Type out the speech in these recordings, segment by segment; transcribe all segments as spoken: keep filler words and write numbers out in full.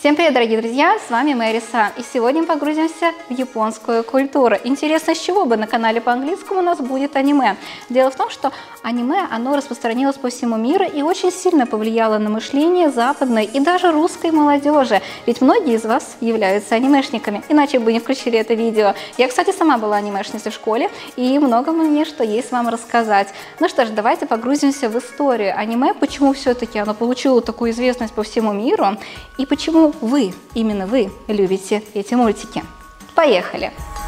Всем привет, дорогие друзья, с вами Мэри Сан, и сегодня мы погрузимся в японскую культуру. Интересно, с чего бы на канале по-английскому у нас будет аниме? Дело в том, что аниме, оно распространилось по всему миру и очень сильно повлияло на мышление западной и даже русской молодежи, ведь многие из вас являются анимешниками, иначе бы не включили это видео. Я, кстати, сама была анимешницей в школе, и много мне что есть вам рассказать. Ну что ж, давайте погрузимся в историю аниме, почему все-таки оно получило такую известность по всему миру, и почему вы, именно вы, любите эти мультики. Поехали!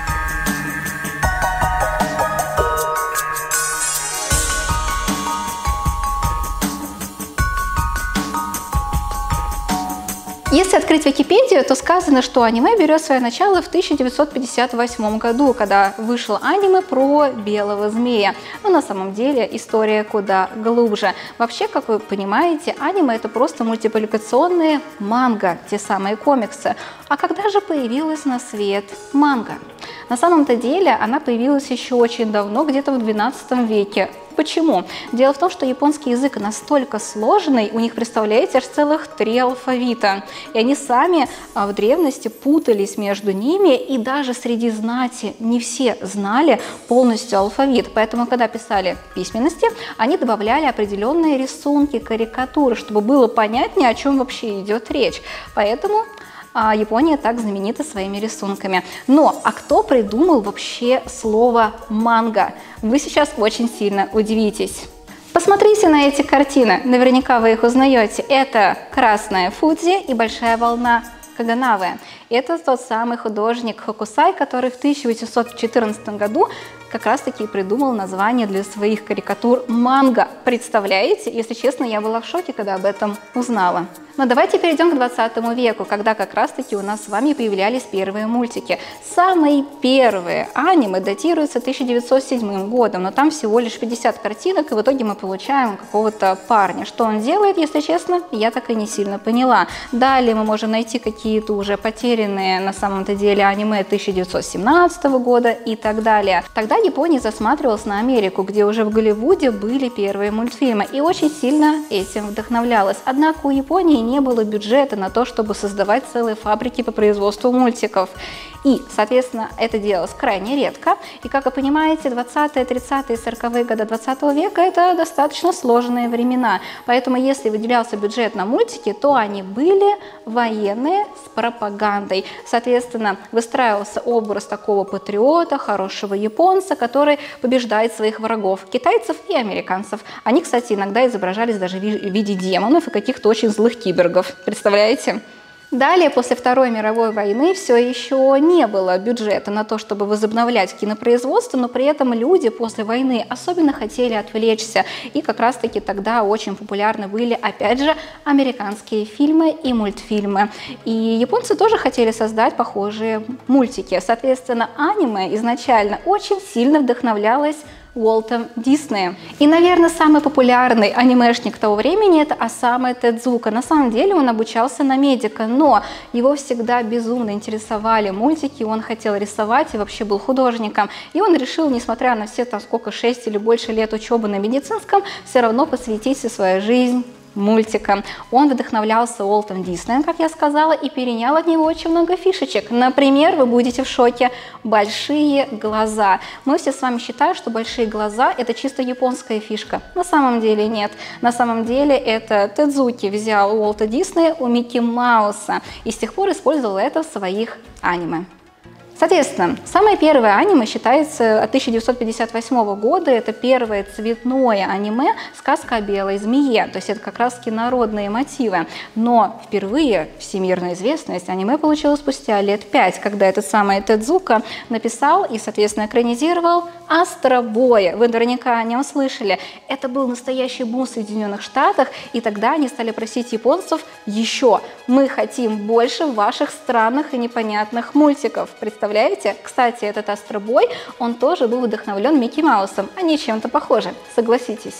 Если открыть Википедию, то сказано, что аниме берет свое начало в тысяча девятьсот пятьдесят восьмом году, когда вышло аниме про белого змея. Но на самом деле история куда глубже. Вообще, как вы понимаете, аниме — это просто мультипликационные манга, те самые комиксы. А когда же появилась на свет манга? На самом-то деле она появилась еще очень давно, где-то в двенадцатом веке. Почему? Дело в том, что японский язык настолько сложный, у них, представляете, аж целых три алфавита. И они сами в древности путались между ними, и даже среди знати не все знали полностью алфавит. Поэтому, когда писали письменности, они добавляли определенные рисунки, карикатуры, чтобы было понятнее, о чем вообще идет речь. Поэтому Япония так знаменита своими рисунками. Но, а кто придумал вообще слово «манга»? Вы сейчас очень сильно удивитесь. Посмотрите на эти картины, наверняка вы их узнаете. Это красная Фудзи и большая волна Каганавы. Это тот самый художник Хокусай, который в тысяча восемьсот четырнадцатом году как раз-таки придумал название для своих карикатур «манга». Представляете? Если честно, я была в шоке, когда об этом узнала. Но давайте перейдем к двадцатому веку, когда как раз-таки у нас с вами появлялись первые мультики. Самые первые аниме датируются тысяча девятьсот седьмым годом, но там всего лишь пятьдесят картинок, и в итоге мы получаем какого-то парня. Что он делает, если честно, я так и не сильно поняла. Далее мы можем найти какие-то уже потерянные на самом-то деле аниме тысяча девятьсот семнадцатого года и так далее. Тогда Япония засматривалась на Америку, где уже в Голливуде были первые мультфильмы, и очень сильно этим вдохновлялась. Однако у Японии не было бюджета на то, чтобы создавать целые фабрики по производству мультиков. И, соответственно, это делалось крайне редко. И, как вы понимаете, двадцатые, тридцатые, сороковые годы двадцатого века – это достаточно сложные времена. Поэтому, если выделялся бюджет на мультики, то они были военные с пропагандой. Соответственно, выстраивался образ такого патриота, хорошего японца, который побеждает своих врагов, китайцев и американцев. Они, кстати, иногда изображались даже в виде демонов и каких-то очень злых киборгов. Представляете? Далее, после Второй мировой войны, все еще не было бюджета на то, чтобы возобновлять кинопроизводство, но при этом люди после войны особенно хотели отвлечься. И как раз-таки тогда очень популярны были, опять же, американские фильмы и мультфильмы. И японцы тоже хотели создать похожие мультики. Соответственно, аниме изначально очень сильно вдохновлялось Уолтом Диснеем. И, наверное, самый популярный анимешник того времени — это Осама Тедзука. На самом деле он обучался на медика, но его всегда безумно интересовали мультики, он хотел рисовать и вообще был художником. И он решил, несмотря на все там сколько, шесть или больше лет учебы на медицинском, все равно посвятить всю свою жизнь мультикам. Он вдохновлялся Уолтом Диснеем, как я сказала, и перенял от него очень много фишечек. Например, вы будете в шоке: большие глаза. Мы все с вами считаем, что большие глаза — это чисто японская фишка. На самом деле нет. На самом деле это Тедзуки взял у Уолта Диснея у Микки Мауса и с тех пор использовал это в своих аниме. Соответственно, самое первое аниме считается от тысяча девятьсот пятьдесят восьмого года. Это первое цветное аниме «Сказка о белой змее». То есть это как раз народные мотивы. Но впервые всемирную известность аниме получило спустя лет пять, когда этот самый Тедзука написал и, соответственно, экранизировал «Астро Боя». Вы наверняка о нем слышали. Это был настоящий бум в Соединенных Штатах, и тогда они стали просить японцев еще: мы хотим больше ваших странных и непонятных мультиков. Представляете? Кстати, этот Астро Бой, он тоже был вдохновлен Микки Маусом. Они чем-то похожи, согласитесь.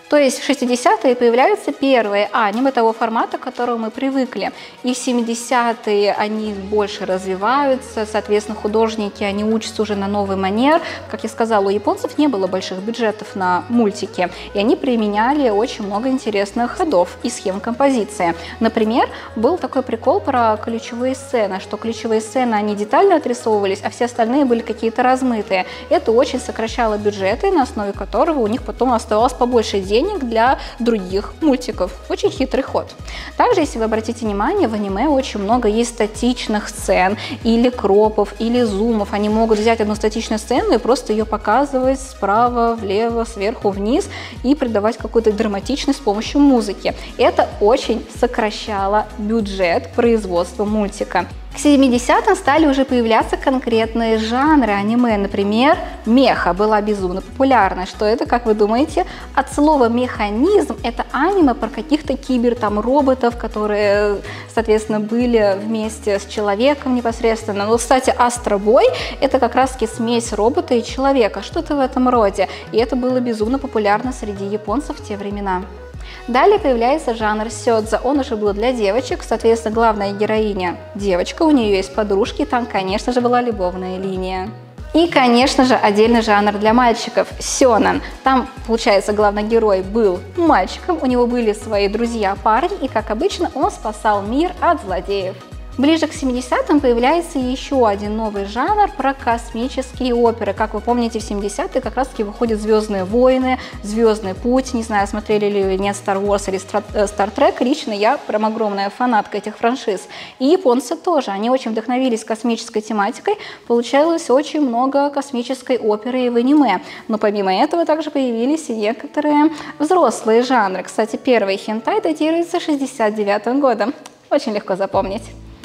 То есть в шестидесятые появляются первые аниме того формата, к которому мы привыкли. И в семидесятые они больше развиваются, соответственно, художники, они учатся уже на новый манер. Как я сказала, у японцев не было больших бюджетов на мультики, и они применяли очень много интересных ходов и схем композиции. Например, был такой прикол про ключевые сцены, что ключевые сцены, они детально отрисовывались, а все остальные были какие-то размытые. Это очень сокращало бюджеты, на основе которого у них потом оставалось побольше денег для других мультиков. Очень хитрый ход. Также, если вы обратите внимание, в аниме очень много есть статичных сцен, или кропов, или зумов. Они могут взять одну статичную сцену и просто ее показывать справа, влево, сверху, вниз и придавать какую-то драматичность с помощью музыки. Это очень сокращало бюджет производства мультика. К семидесятым стали уже появляться конкретные жанры аниме. Например, меха была безумно популярна. Что это, как вы думаете? От слова механизм это аниме про каких-то кибер, там, роботов, которые, соответственно, были вместе с человеком непосредственно. Но, кстати, Astro Boy это как раз-таки смесь робота и человека, что-то в этом роде. И это было безумно популярно среди японцев в те времена. Далее появляется жанр сёдза, он уже был для девочек, соответственно, главная героиня девочка, у нее есть подружки, там, конечно же, была любовная линия. И, конечно же, отдельный жанр для мальчиков – сёнэн. Там, получается, главный герой был мальчиком, у него были свои друзья-парни, и, как обычно, он спасал мир от злодеев. Ближе к семидесятым появляется еще один новый жанр про космические оперы. Как вы помните, в семидесятые как раз-таки выходят «Звездные войны», «Звездный путь». Не знаю, смотрели ли вы нет Star Wars или Star Trek. Лично я прям огромная фанатка этих франшиз. И японцы тоже. Они очень вдохновились космической тематикой. Получалось очень много космической оперы и в аниме. Но помимо этого также появились и некоторые взрослые жанры. Кстати, первый хентай датируется шестьдесят девятым годом. Очень легко запомнить.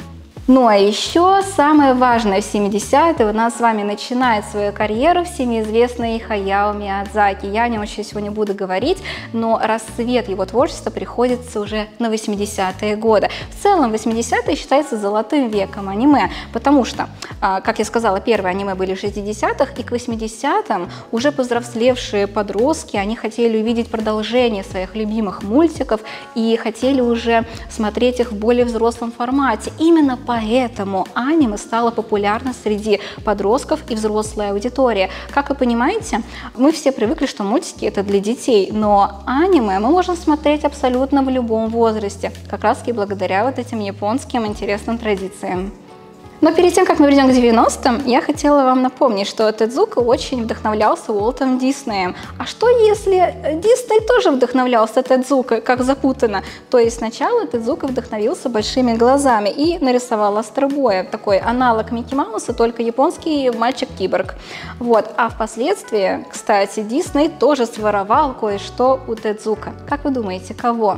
Ну а еще самое важное в семидесятые у нас с вами начинает свою карьеру всемиизвестный Хаяо Миядзаки. Я о нем еще сегодня буду говорить, но расцвет его творчества приходится уже на восьмидесятые годы. В целом восьмидесятые считается золотым веком аниме, потому что, как я сказала, первые аниме были в шестидесятых, и к восьмидесятым уже повзрослевшие подростки, они хотели увидеть продолжение своих любимых мультиков и хотели уже смотреть их в более взрослом формате. Именно по Поэтому аниме стало популярно среди подростков и взрослой аудитории. Как вы понимаете, мы все привыкли, что мультики это для детей, но аниме мы можем смотреть абсолютно в любом возрасте, как раз и благодаря вот этим японским интересным традициям. Но перед тем, как мы перейдем к девяностым, я хотела вам напомнить, что Тедзука очень вдохновлялся Уолтом Диснеем. А что если Дисней тоже вдохновлялся Тедзукой, как запутано? То есть сначала Тедзука вдохновился большими глазами и нарисовал Astro Boy, такой аналог Микки Мауса, только японский мальчик-киборг. Вот. А впоследствии, кстати, Дисней тоже своровал кое-что у Тедзука. Как вы думаете, кого?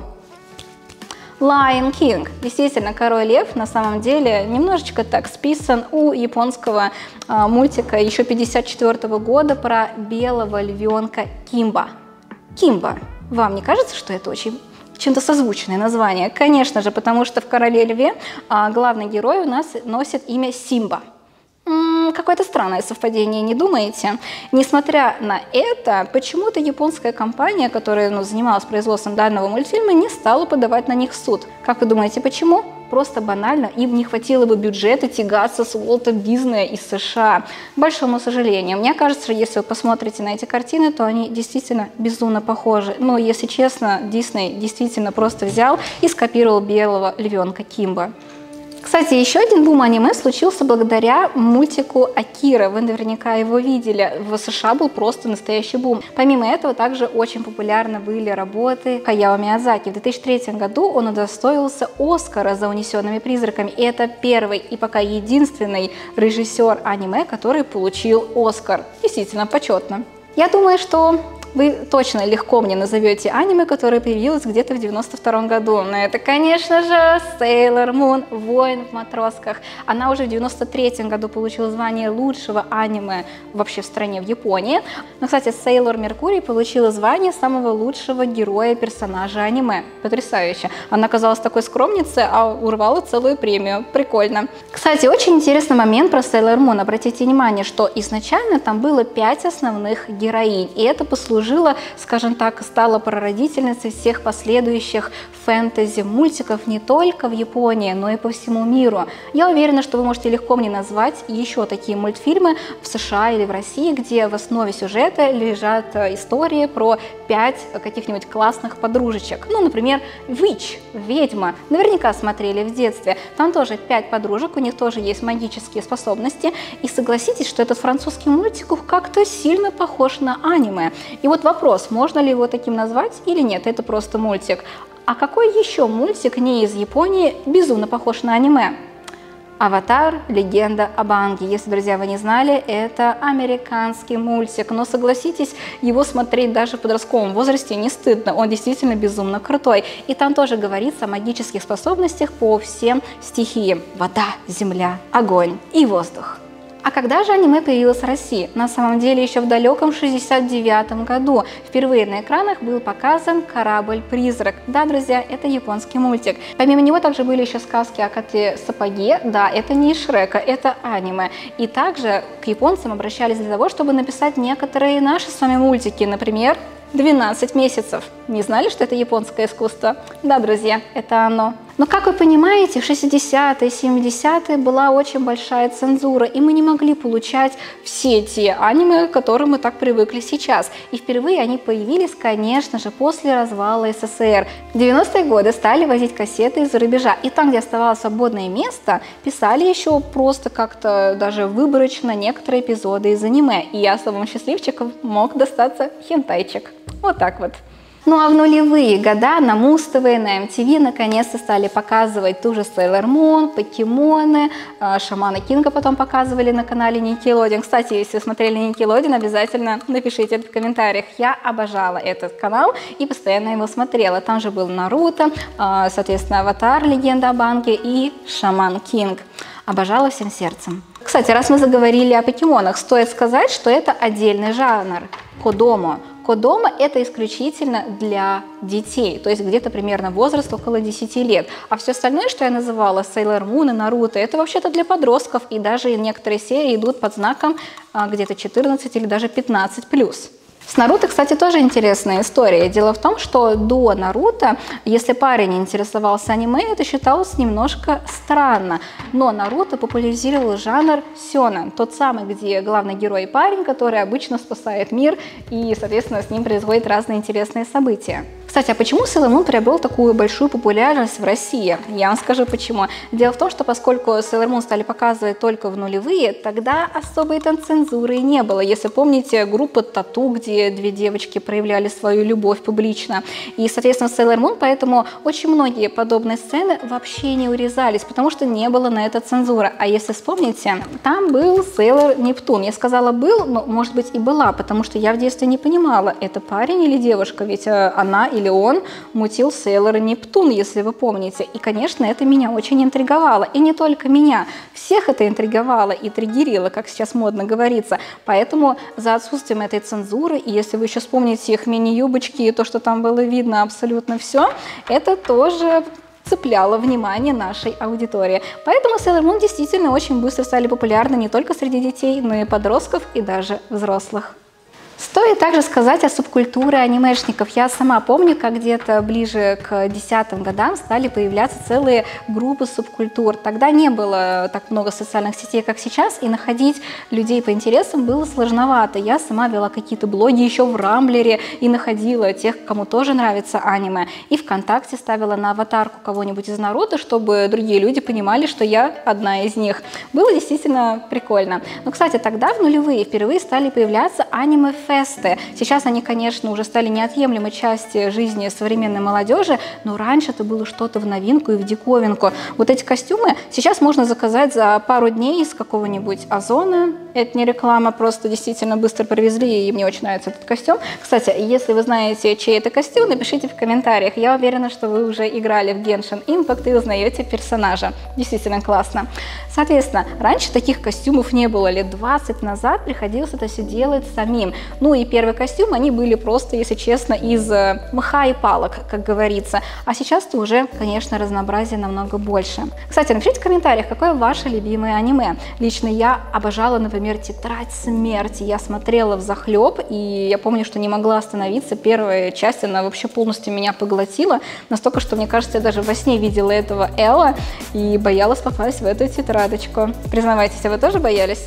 Lion King. Действительно, Король Лев на самом деле немножечко так списан у японского а, мультика еще пятьдесят четвёртого года про белого львенка Кимба. Кимба. Вам не кажется, что это очень чем-то созвучное название? Конечно же, потому что в Короле Льве а, главный герой у нас носит имя Симба. Какое-то странное совпадение, не думаете? Несмотря на это, почему-то японская компания, которая ну, занималась производством данного мультфильма, не стала подавать на них в суд. Как вы думаете, почему? Просто банально, им не хватило бы бюджета тягаться с Уолтом Диснея из США. К большому сожалению. Мне кажется, если вы посмотрите на эти картины, то они действительно безумно похожи. Но, если честно, Дисней действительно просто взял и скопировал белого львенка Кимба. Кстати, еще один бум аниме случился благодаря мультику Акира. Вы наверняка его видели. В США был просто настоящий бум. Помимо этого, также очень популярны были работы Хаяо Миядзаки. В две тысячи третьем году он удостоился Оскара за «Унесенными призраками». И это первый и пока единственный режиссер аниме, который получил Оскар. Действительно почетно. Я думаю, что вы точно легко мне назовете аниме, которое появилось где-то в девяносто втором году. Но это, конечно же, Sailor Moon, Воин в матросках. Она уже в девяносто третьем году получила звание лучшего аниме вообще в стране, в Японии. Но, кстати, Sailor Mercury получила звание самого лучшего героя-персонажа аниме. Потрясающе. Она оказалась такой скромницей, а урвала целую премию. Прикольно. Кстати, очень интересный момент про Sailor Moon. Обратите внимание, что изначально там было пять основных героинь, и это послужило послужила, скажем так, стала прародительницей всех последующих фэнтези-мультиков не только в Японии, но и по всему миру. Я уверена, что вы можете легко мне назвать еще такие мультфильмы в США или в России, где в основе сюжета лежат истории про пять каких-нибудь классных подружечек. Ну, например, Witch, ведьма. Наверняка смотрели в детстве. Там тоже пять подружек, у них тоже есть магические способности. И согласитесь, что этот французский мультик как-то сильно похож на аниме. И вот вопрос, можно ли его таким назвать или нет, это просто мультик. А какой еще мультик не из Японии безумно похож на аниме? «Аватар. Легенда об Аанге». Если, друзья, вы не знали, это американский мультик. Но согласитесь, его смотреть даже в подростковом возрасте не стыдно. Он действительно безумно крутой. И там тоже говорится о магических способностях по всем стихиям. Вода, земля, огонь и воздух. А когда же аниме появилось в России? На самом деле еще в далеком шестьдесят девятом году впервые на экранах был показан «Корабль-призрак». Да, друзья, это японский мультик. Помимо него также были еще сказки о коте-сапоге. Да, это не из Шрека, это аниме. И также к японцам обращались для того, чтобы написать некоторые наши с вами мультики. Например, «двенадцать месяцев». Не знали, что это японское искусство? Да, друзья, это оно. Но, как вы понимаете, в шестидесятые, семидесятые была очень большая цензура, и мы не могли получать все те аниме, к которым мы так привыкли сейчас. И впервые они появились, конечно же, после развала СССР. В девяностые годы стали возить кассеты из-за рубежа, и там, где оставалось свободное место, писали еще просто как-то даже выборочно некоторые эпизоды из аниме. И я, словом счастливчиком, мог достаться хентайчик. Вот так вот. Ну а в нулевые года на Муз ТВ, на эм ти ви наконец-то стали показывать ту же Sailor Moon, покемоны, Шамана Кинга потом показывали на канале Nickelodeon. Кстати, если смотрели Nickelodeon, обязательно напишите это в комментариях. Я обожала этот канал и постоянно его смотрела. Там же был Наруто, соответственно, Аватар, Легенда об Аанге и Шаман Кинг. Обожала всем сердцем. Кстати, раз мы заговорили о покемонах, стоит сказать, что это отдельный жанр – кодомо. Кодомо – это исключительно для детей, то есть где-то примерно возраст около десяти лет. А все остальное, что я называла, Sailor Moon и Наруто, это вообще-то для подростков, и даже некоторые серии идут под знаком а, где-то четырнадцать или даже пятнадцать плюс. С Наруто, кстати, тоже интересная история. Дело в том, что до Наруто, если парень интересовался аниме, это считалось немножко странно. Но Наруто популяризировал жанр сёнэн, тот самый, где главный герой парень, который обычно спасает мир, и, соответственно, с ним происходят разные интересные события. Кстати, а почему Sailor Moon приобрел такую большую популярность в России? Я вам скажу почему. Дело в том, что поскольку Sailor Moon стали показывать только в нулевые, тогда особой там цензуры не было. Если помните, группа Тату, где две девочки проявляли свою любовь публично. И, соответственно, Sailor Moon, поэтому очень многие подобные сцены вообще не урезались, потому что не было на это цензуры. А если вспомните, там был Sailor Нептун. Я сказала был, но может быть и была, потому что я в детстве не понимала, это парень или девушка, ведь она или он мутил Sailor Нептун, если вы помните. И, конечно, это меня очень интриговало. И не только меня. Всех это интриговало и триггерило, как сейчас модно говорится. Поэтому за отсутствием этой цензуры, и если вы еще вспомните их мини-юбочки и то, что там было видно абсолютно все, это тоже цепляло внимание нашей аудитории. Поэтому Sailor Moon действительно очень быстро стали популярны не только среди детей, но и подростков и даже взрослых. Стоит также сказать о субкультуре анимешников. Я сама помню, как где-то ближе к десятым годам стали появляться целые группы субкультур. Тогда не было так много социальных сетей, как сейчас, и находить людей по интересам было сложновато. Я сама вела какие-то блоги еще в Рамблере и находила тех, кому тоже нравится аниме. И ВКонтакте ставила на аватарку кого-нибудь из Наруто, чтобы другие люди понимали, что я одна из них. Было действительно прикольно. Но, кстати, тогда в нулевые впервые стали появляться аниме фесты. Сейчас они, конечно, уже стали неотъемлемой частью жизни современной молодежи, но раньше это было что-то в новинку и в диковинку. Вот эти костюмы сейчас можно заказать за пару дней из какого-нибудь Озона. Это не реклама, просто действительно быстро привезли, и мне очень нравится этот костюм. Кстати, если вы знаете, чей это костюм, напишите в комментариях. Я уверена, что вы уже играли в Genshin Impact и узнаете персонажа. Действительно классно. Соответственно, раньше таких костюмов не было. Лет двадцать назад приходилось это все делать самим. Ну и первые костюмы, они были просто, если честно, из мха и палок, как говорится. А сейчас-то уже, конечно, разнообразия намного больше. Кстати, напишите в комментариях, какое ваше любимое аниме. Лично я обожала, например, например, «Тетрадь смерти». Я смотрела взахлеб, и я помню, что не могла остановиться. Первая часть, она вообще полностью меня поглотила. Настолько, что, мне кажется, я даже во сне видела этого Элла и боялась попасть в эту тетрадочку. Признавайтесь, а вы тоже боялись?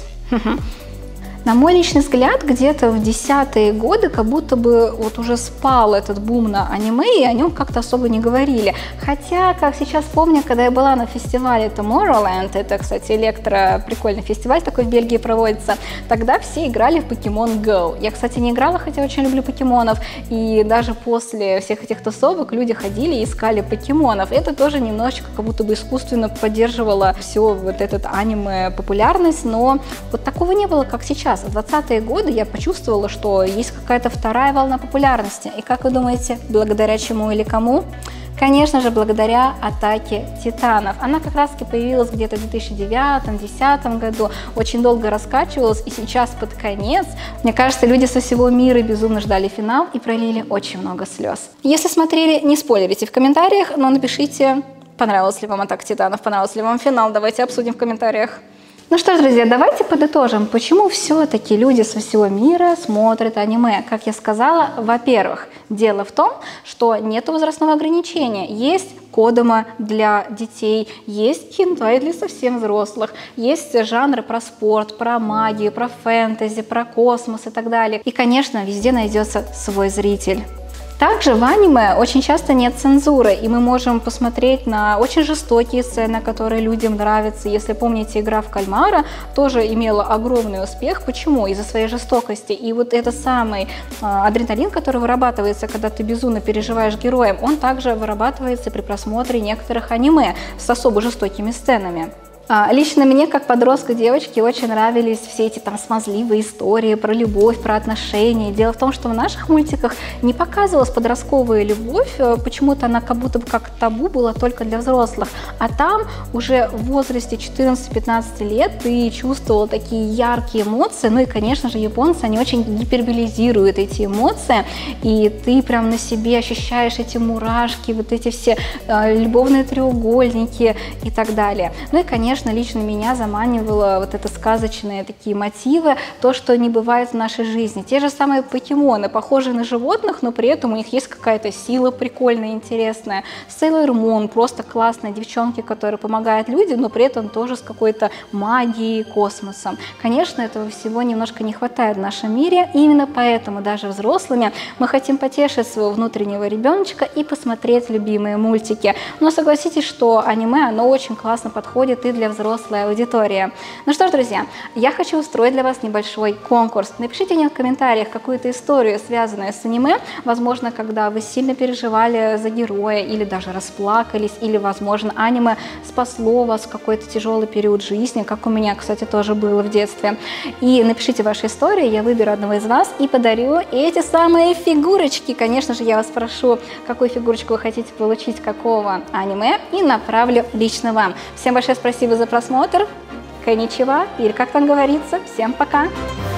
На мой личный взгляд, где-то в десятые годы как будто бы вот уже спал этот бум на аниме, и о нем как-то особо не говорили. Хотя, как сейчас помню, когда я была на фестивале Tomorrowland, это, кстати, электро, прикольный фестиваль такой в Бельгии проводится, тогда все играли в Pokemon Go. Я, кстати, не играла, хотя очень люблю покемонов, и даже после всех этих тусовок люди ходили и искали покемонов. Это тоже немножечко как будто бы искусственно поддерживало все вот этот аниме популярность, но вот такого не было, как сейчас. В двадцатые годы я почувствовала, что есть какая-то вторая волна популярности. И как вы думаете, благодаря чему или кому? Конечно же, благодаря «Атаке Титанов». Она как раз-таки появилась где-то в две тысячи девятом — две тысячи десятом году, очень долго раскачивалась, и сейчас под конец, мне кажется, люди со всего мира безумно ждали финал и пролили очень много слез. Если смотрели, не спойлерите в комментариях, но напишите, понравилась ли вам «Атака Титанов», понравился ли вам финал, давайте обсудим в комментариях. Ну что ж, друзья, давайте подытожим, почему все-таки люди со всего мира смотрят аниме. Как я сказала, во-первых, дело в том, что нет возрастного ограничения. Есть кодома для детей, есть хентай для совсем взрослых, есть жанры про спорт, про магию, про фэнтези, про космос и так далее. И, конечно, везде найдется свой зритель. Также в аниме очень часто нет цензуры, и мы можем посмотреть на очень жестокие сцены, которые людям нравятся. Если помните, игра в кальмара тоже имела огромный успех. Почему? Из-за своей жестокости. И вот этот самый э, адреналин, который вырабатывается, когда ты безумно переживаешь героем, он также вырабатывается при просмотре некоторых аниме с особо жестокими сценами. Лично мне, как подростку девочки, очень нравились все эти там смазливые истории про любовь, про отношения. Дело в том, что в наших мультиках не показывалась подростковая любовь, почему-то она как будто бы как табу была только для взрослых. А там уже в возрасте четырнадцати-пятнадцати лет ты чувствовала такие яркие эмоции. Ну и, конечно же, японцы, они очень гиперболизируют эти эмоции, и ты прям на себе ощущаешь эти мурашки, вот эти все э, любовные треугольники и так далее. Ну и, конечно, лично меня заманивало вот это сказочные такие мотивы, то, что не бывает в нашей жизни. Те же самые покемоны, похожие на животных, но при этом у них есть какая-то сила прикольная, интересная. Sailor Moon, просто классные девчонки, которые помогают людям, но при этом тоже с какой-то магией, космосом. Конечно, этого всего немножко не хватает в нашем мире, и именно поэтому даже взрослыми мы хотим потешить своего внутреннего ребеночка и посмотреть любимые мультики. Но согласитесь, что аниме, оно очень классно подходит и для взрослой аудитории. Ну что ж, друзья, я хочу устроить для вас небольшой конкурс. Напишите мне в комментариях какую-то историю, связанную с аниме, возможно, когда вы сильно переживали за героя, или даже расплакались, или, возможно, аниме спасло вас в какой-то тяжелый период жизни, как у меня, кстати, тоже было в детстве. И напишите ваши истории, я выберу одного из вас и подарю эти самые фигурочки. Конечно же, я вас спрошу, какую фигурочку вы хотите получить, какого аниме, и направлю лично вам. Всем большое спасибо за просмотр. Коничева, или как там говорится. Всем пока!